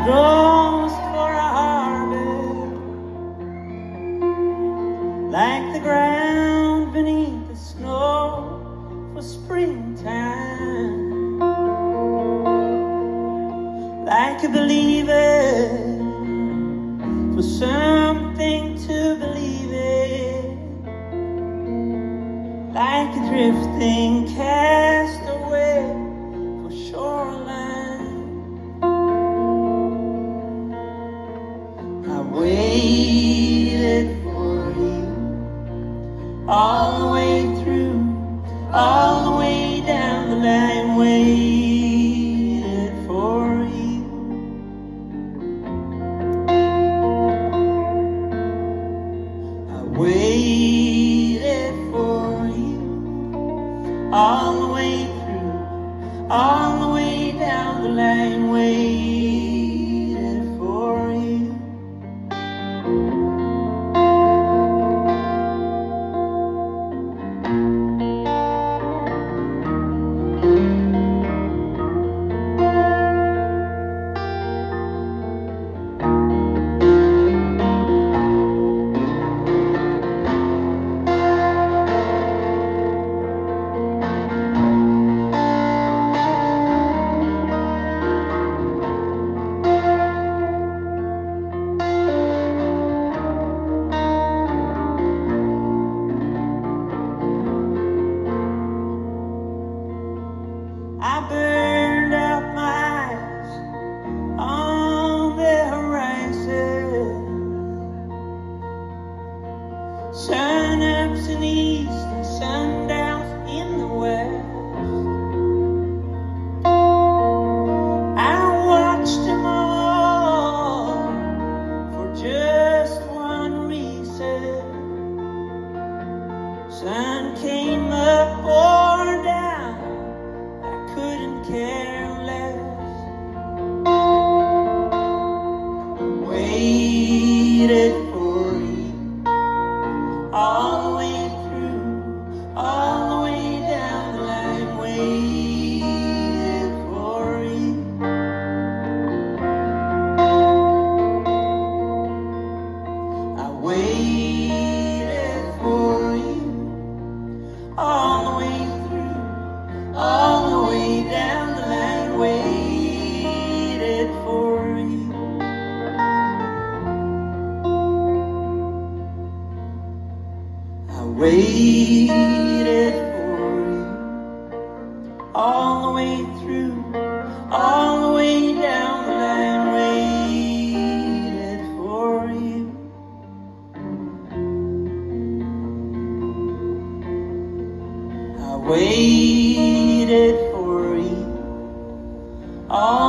lost for a harvest, like the ground beneath the snow for springtime, like a believer for something to believe in, like a drifting castaway for shoreline. I waited for you all the way through, all the way down the line. Waited for you. I waited for you all the way through, all the way down the line. Waited for you. I burned out my eyes on the horizon, sun-ups in the east and sundowns in the west. I watched them all for just one reason. Sun came up or down, couldn't care less. I waited for you all the way through, all the way down the line. Waited for you. I waited for you all the way through, all the way down the line. Waited for you. I waited for you all the way through, all the way down the line. Waited for you. I waited for you all